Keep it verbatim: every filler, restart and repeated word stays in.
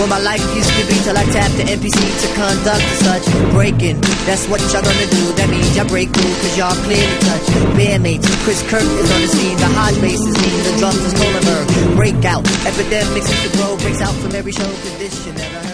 what my life used to be till I tapped the N P C to conduct such breaking. That's what y'all gonna do. That means y'all break rule, cause y'all clearly touch. Bandmates, Chris Kirk is on the scene. The hot bass is mean, the drums is Kohlenberg. Breakout, epidemics is the bro breaks out from every show condition. Never heard.